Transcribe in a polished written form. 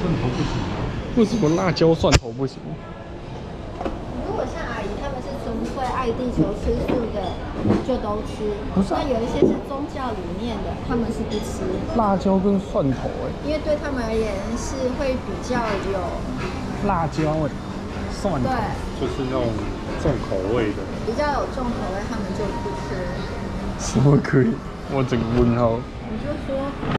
蒜头不行啊？ 为什么辣椒蒜头不行？ 如果像阿姨他们是纯粹爱地球吃素的，就都吃。 不是啊那有一些是宗教理念的，他们是不吃。 辣椒跟蒜头因为对他们而言是会比较有辣椒蒜头对就是那种重口味的。 比较有重口味，他们就不吃。 什么可以？我整个问号。 你就说